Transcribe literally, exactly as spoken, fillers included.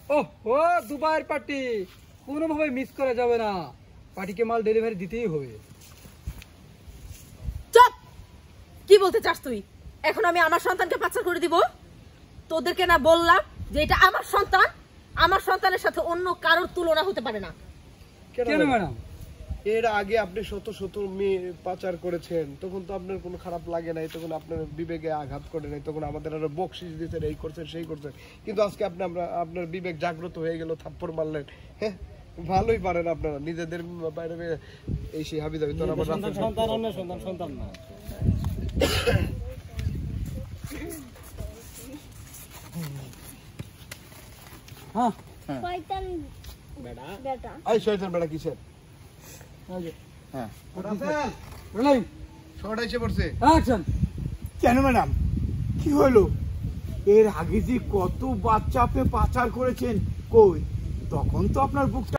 ওহ ও দুবাইয়ের পার্টি কোনোভাবে মিস করা যাবে না, পার্টিকে মাল ডেলিভারি দিতেই হবে। চুপ! কি বলতে চাস তুই? এখন আমি আমার সন্তানকে পাচার করে দিব? তোদেরকে না বললাম যে এটা আমার সন্তান, আমার সন্তানের সাথে অন্য কারোর তুলনা হতে পারে না। কেন ম্যাডাম? এর আগে আপনি শত শত মেয়ে পাচার করেছেন, তখন তো আপনার কোনো খারাপ লাগে নাই, তখন আপনার বিবেকে আঘাত করে নাই, তখন আমাদের আরো বকশিস দিয়েছেন, এই করছেন সেই করছেন। কিন্তু আজকে আপনি আমরা আপনার বিবেক জাগ্রত হয়ে গেল, থাপ্পড় মারলেন। হ্যাঁ ভালোই পারেন আপনারা নিজেদের বাইরে এই সেই হাবি দাবি। তোর আমার সন্তান অন্য সন্তান সন্তান না। হ্যাঁ শয়তান বেটা বেটা এই শয়তান বেটা কিসের? হ্যাঁ শর্ট এসে পড়ছে। অ্যাকশন। কেন ম্যাডাম, কি হলো? এর আগে যে কত বাচ্চা আপনি পাচার করেছেন, কই তখন তো আপনার বুকটা